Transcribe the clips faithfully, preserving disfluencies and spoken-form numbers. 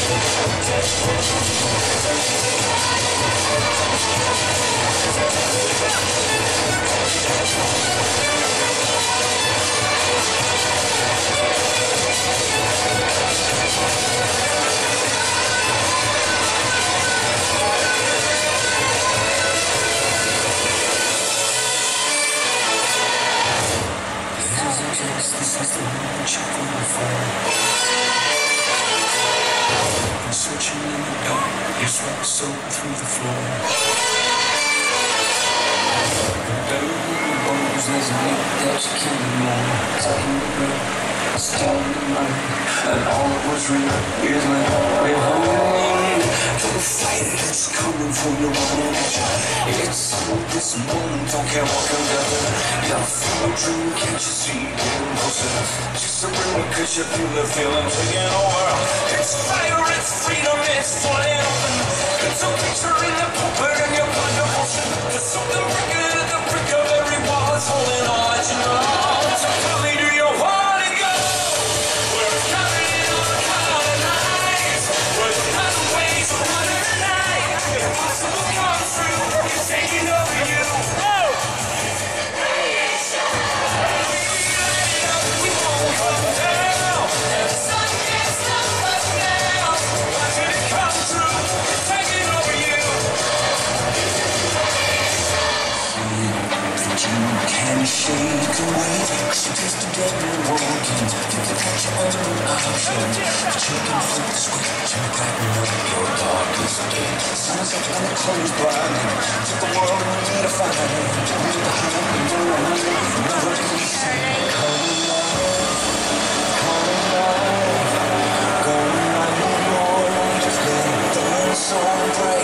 This is the moment you're going for. I'm searching in the dark, your sweat soaked through the floor. And down in the bones there's a nick that you can't ignore. Taking the breath, starting the mind, and all that was real is left behind. Don't fight it, it's coming from your running edge. It's this moment, don't care what can gather. You're full of dream, can't you see it? Just surrender cause you feel the feeling taking over. It's fire, it's freedom, it's flying open. It's a picture in the pulpit and your blood devotion. There's something breaking at the brick of every wall that's holding on, you know. So tell me, do you want to go? Where it's coming on the cloud of nights, where the thousand ways of running the night. Impossible come true, it's taking over you. Can shake away, cause you taste the dead and walking. Think the catch you under an option. The chicken flip the switch and cracking up your darkest day. Sun's up and the colors blinding. Took the world and need to find it. Read the heart and the door and never release it. Coming live, coming live. Going like a roar, just let it burn so bright.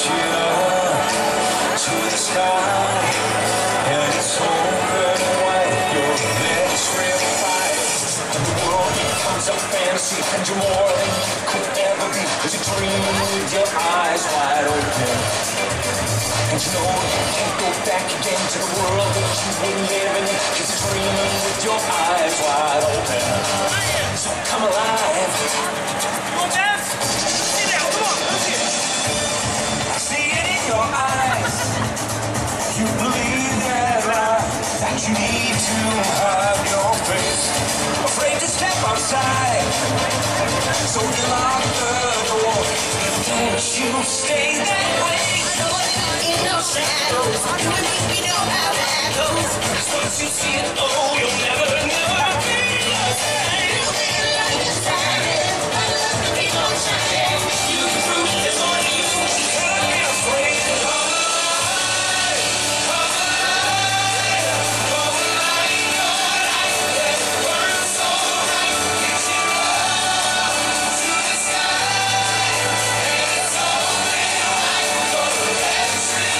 Cheer to the sky. And it's over and white, your legs will fight. And the world becomes a fantasy, and you're more than you could ever be. Cause you're dreaming with your eyes wide open. And you know you can't go back again to the world that you were living in. Cause you're dreaming with your eyes wide open. So come alive. Come on, dance! Sit down, come on, let's see it. I see it in your eyes. You believe that you need to hide your face, afraid to step outside, so you lock the door. Can't you stay that way? In no shadows, you and me, we know how that goes. Once you see it, oh, you'll never, never be the same. You'll be like a diamond, I love to keep on shining. You can prove it's on you, you can't be afraid.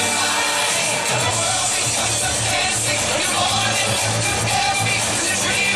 Dream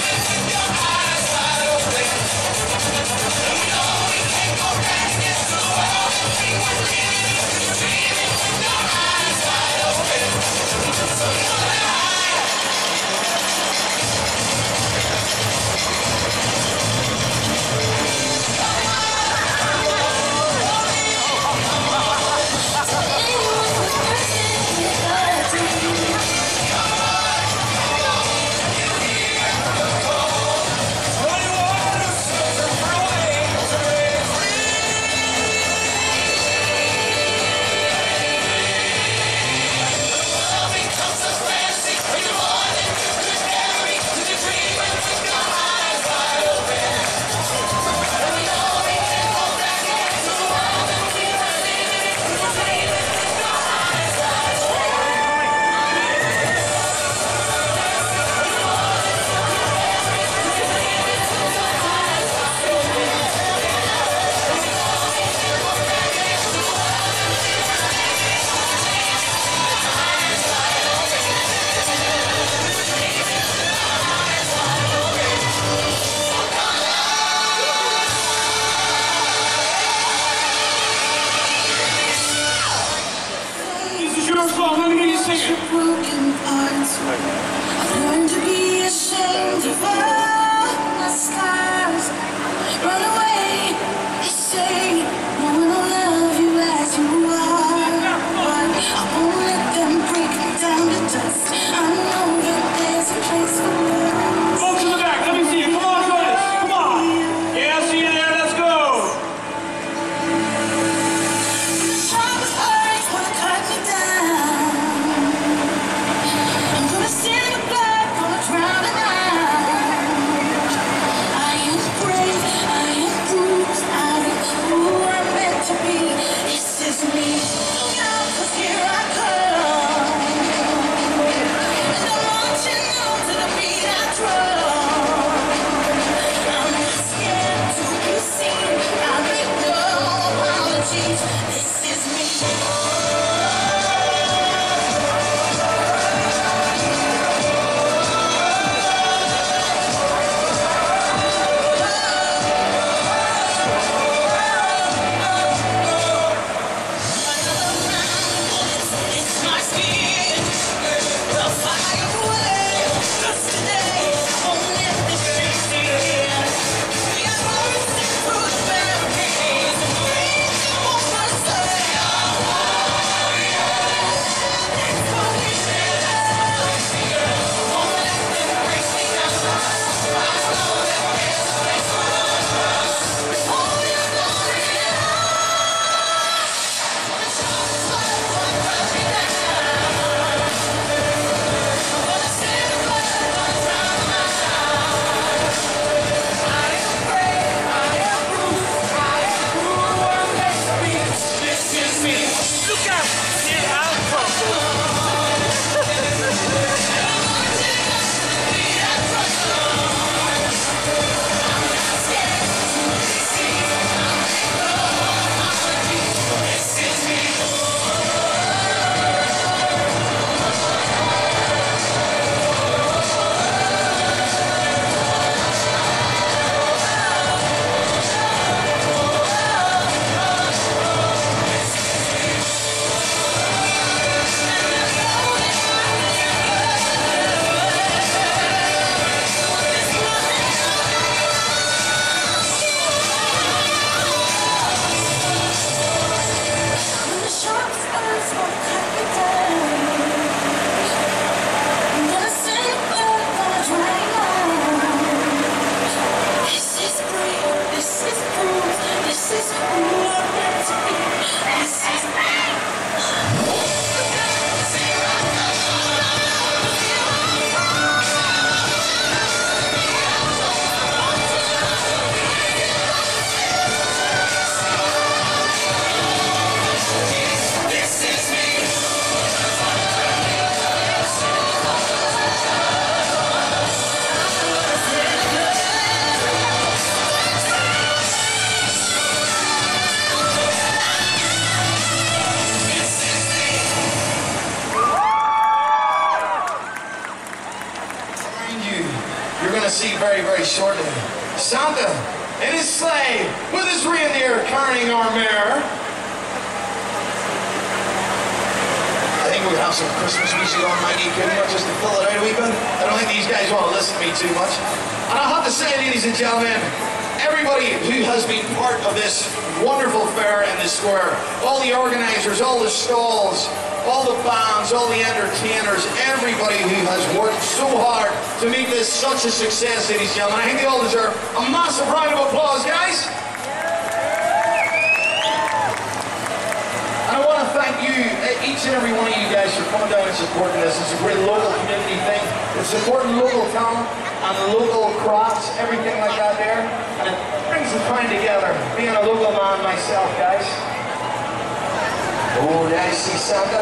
shortly. Santa and his sleigh with his reindeer carrying our mare. I think we'll have some Christmas music on, Maggie, couldn't we, just to fill it out a wee bit? I don't think these guys want to listen to me too much. And I have to say, ladies and gentlemen, everybody who has been part of this wonderful fair in the square, all the organizers, all the stalls, all the bands, all the entertainers, everybody who has worked so hard to make this such a success, ladies and gentlemen. I think they all deserve a massive round of applause, guys. And I want to thank you, each and every one of you guys, for coming down and supporting this. It's a great local community thing. It's supporting local talent and local crafts, everything like that there. And it brings the town together, being a local man myself, guys. Oh, there I see Santa.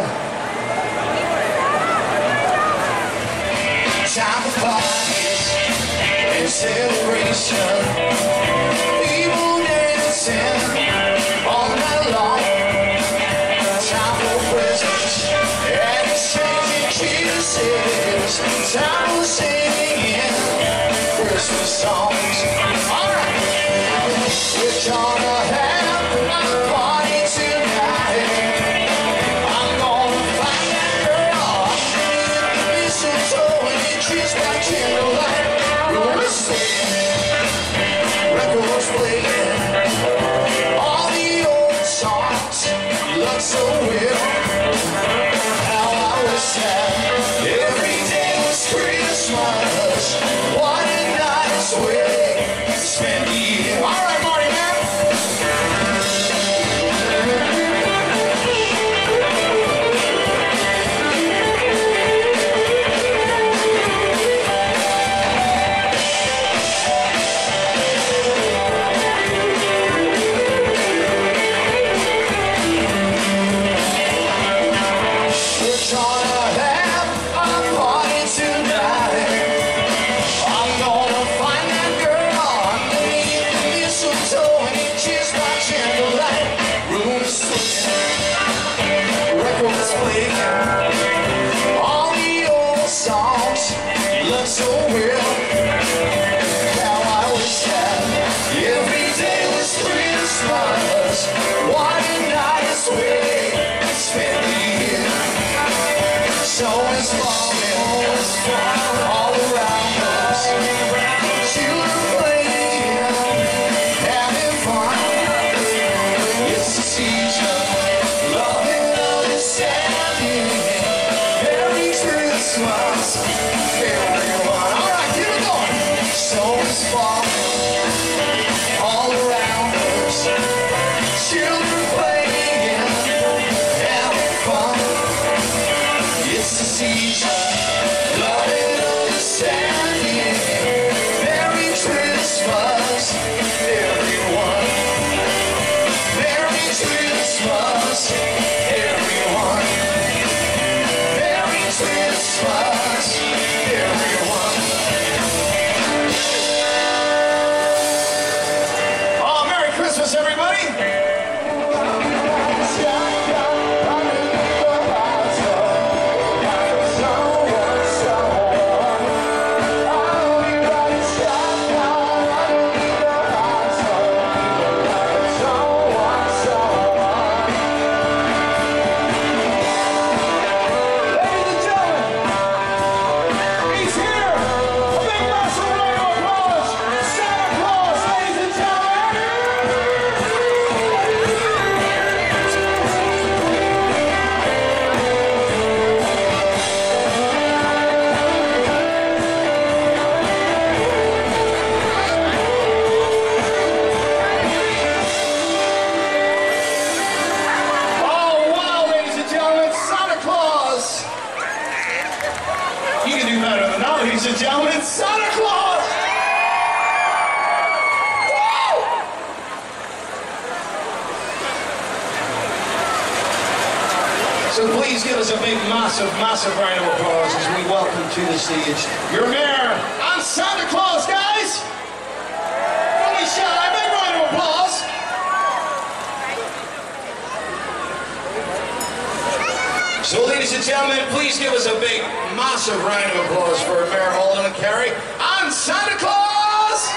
Time for parties and celebration. People dancing all night long. Time for presents and exchanging kisses. Time for singing Christmas songs. All right, we're gonna have a party tonight. Records playing all the old songs. Look so weird. How I was sad. Every day was Christmas. What a nice way to spend the year. All right, Marty, man. So weird, how I was sad. Every day was Christmas. What a nice way to spend the year. Snow is falling all around us. Children playing, having fun. It's the season, love and understanding. Merry Christmas, everyone. All right, keep it going. Snow is falling all around us. Children playing, having fun. It's the season, love and understanding. Merry Christmas, everyone. Merry Christmas, everyone. Merry Christmas, everyone. Oh, Merry Christmas, everybody. You can do better than that, ladies and gentlemen. Santa Claus! Woo! So please give us a big, massive, massive round of applause as we welcome to the stage your mayor and Santa Claus, guys! Don't be shy, a big round of applause! So, ladies and gentlemen, please give us a big, massive round of applause for Mayor Holden and Kerry and Santa Claus!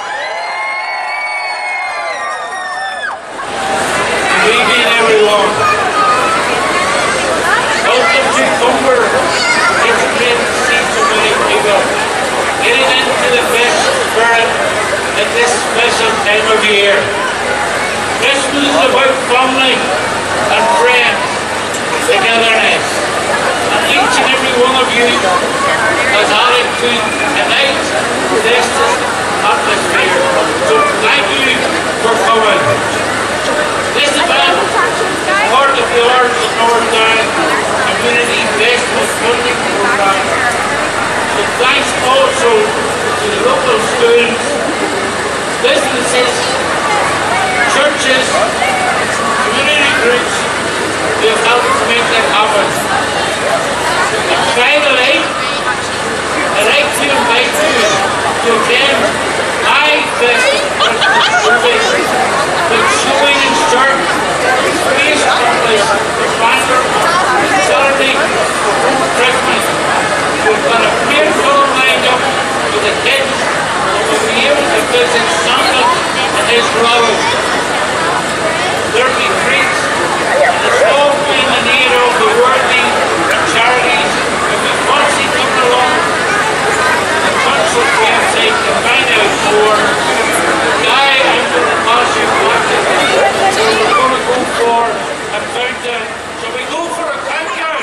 this special time of year. Christmas is about family and friends togetherness. And each and every one of you has added to tonight's festive atmosphere. So thank you for coming. This event is part of the Arts of North Down Community Festival Funding Programme. So thanks also to the local schools, businesses, churches, community groups who have helped to make that happen. And finally, I'd like to invite you to attend my festival service with showing and start Space Compass Banner Saturday before Christmas. We've got a great film lined up for the kids who will be able to visit Santa and his brother. There'll be treats and a small fee in the need of the worthy charities. If you fancy coming along, the council website to find out more. Guy, I'm going to pass you back to you. So we're going to go for a countdown. Shall we go for a countdown?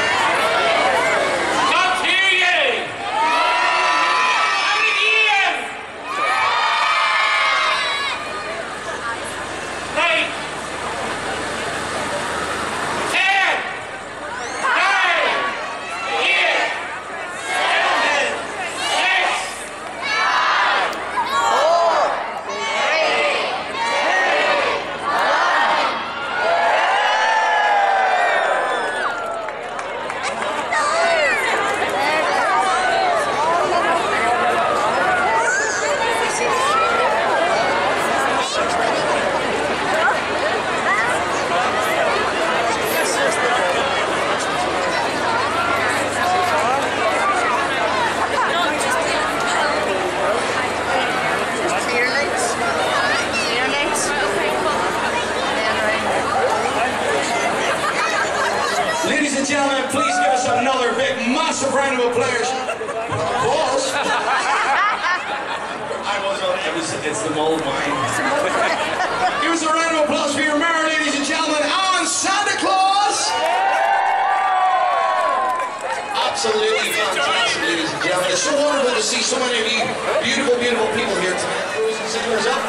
Can't hear you! And again! Right. Ten, nine, eight, seven, six, Ladies and gentlemen, please give us another big, massive round of applause. Applause? I was on, it was, it's the mulled wine. Give us a round of applause for your mayor, ladies and gentlemen, and Santa Claus! Absolutely fantastic, ladies and gentlemen. It's so wonderful to see so many of you beautiful, beautiful people here tonight. Rose and singers up.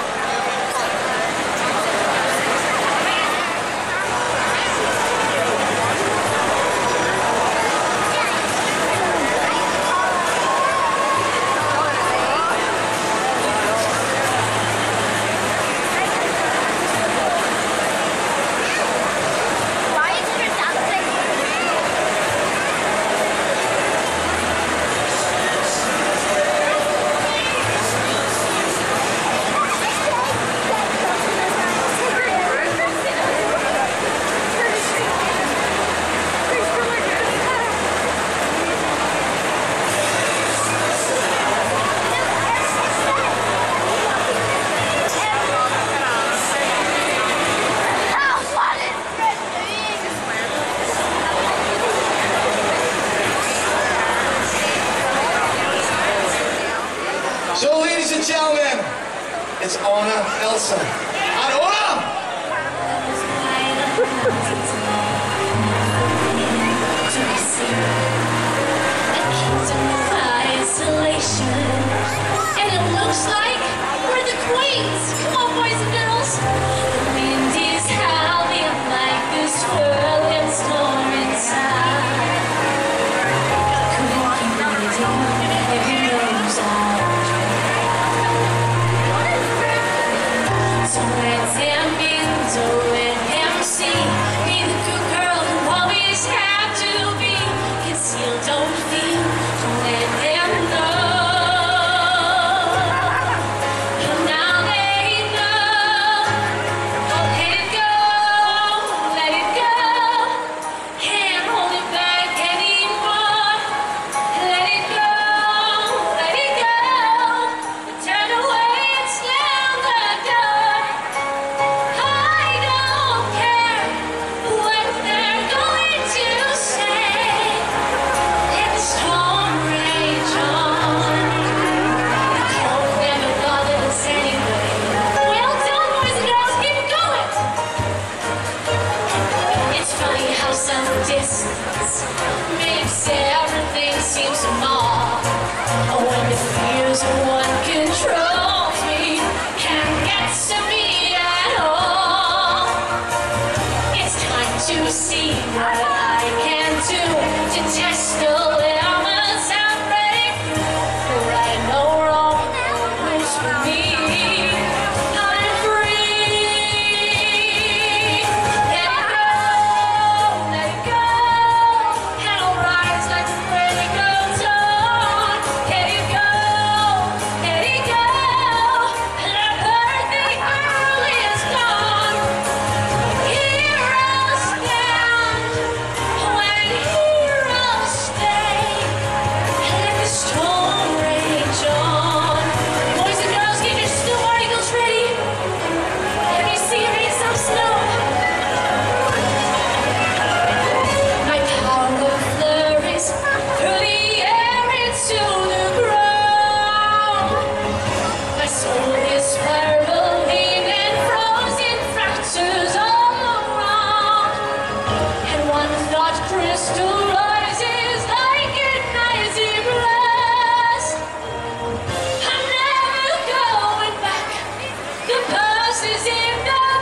So, ladies and gentlemen, it's Anna, Elsa, and Ola! And it looks like we're the queens. Come on, boys and girls. The wind is howling like this whirling storm inside. Couldn't keep it down if you knows I'll try. So let's him in, so let him see. Be the good girl who always have to be. Conceal, don't feel, don't let them know. Turn away and slam the door. I don't care. is in the